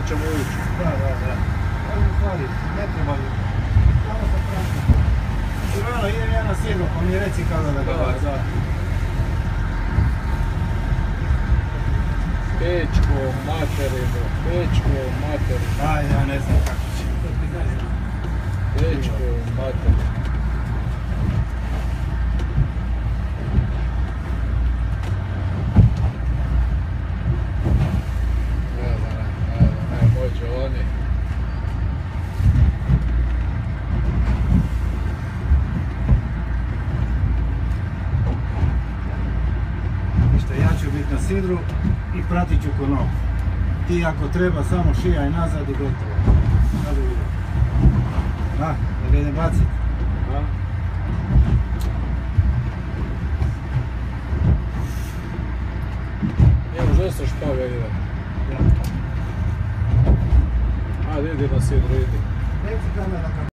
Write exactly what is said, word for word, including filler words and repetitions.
ćemo ući. Da, da, da. Ovo stvari, ne treba li. Samo se pratim. Ivano, idem ja na sidro, pa mi reci kada da ga baci. Da. Pečko, materinu, pečko, materinu. Aj, ja ne znam kako će. Pečko, materinu. Na sidru i pratit ću ko nogu. Ti ako treba samo šijaj nazad i gotovo. Sada vidim. Da, da ga idem bacit. Da. Evo žesto špaga ide. Ajde idi na sidru, idi. Reci kamera kako.